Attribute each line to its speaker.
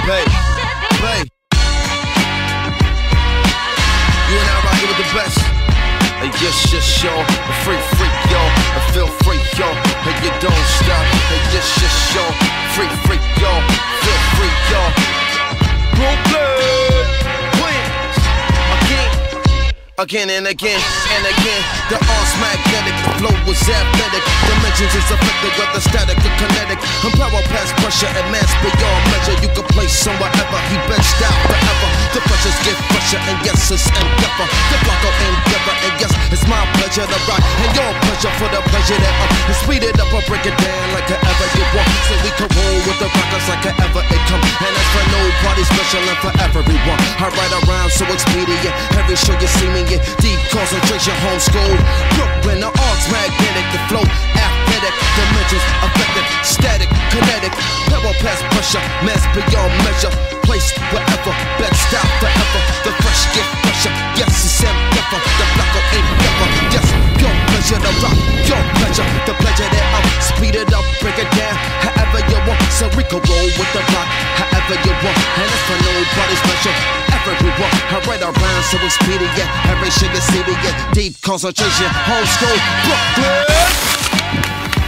Speaker 1: Babe, babe. You and I rockin' with the best. Hey, yes, yo. A freak, yo. I feel free, yo. Hey, you don't stop. Hey, yes, yo. Freak, yo. Feel free, yo. Brooklyn, Queens, again and again and again. The art's magnetic, the flow was athletic. Dimensions is affected whether static or kinetic. And power past pressure and mass beyond measure. You can place him wherever, he benched out forever. The pressures get fresher and yes, it's endeavor. The block of endeavor and yes, it's my pleasure to rock. And your pleasure for the pleasure that and speed it up or break it down like ever you want. So we can roll with the rockers like ever it come. And that's for nobody special and for everyone. I ride around so expedient. Every show you see me in deep concentration, homeschool. Brooklyn, the art's magnetic, the flow athletic, dimensions affected, static, kinetic, power past pressure, mass beyond measure, placed wherever, best style forever. The fresh get fresher, yes it's endeavor. The block of endeavor, yes your pleasure to rock, your pleasure, the pleasure that I'm speed it up, break it down, however you want. So we can roll with the rock, however you want, and it's for nobody special. Everyone, I ride around so expedient. Every shit is idiot. Deep concentration, homeschool, Brooklyn.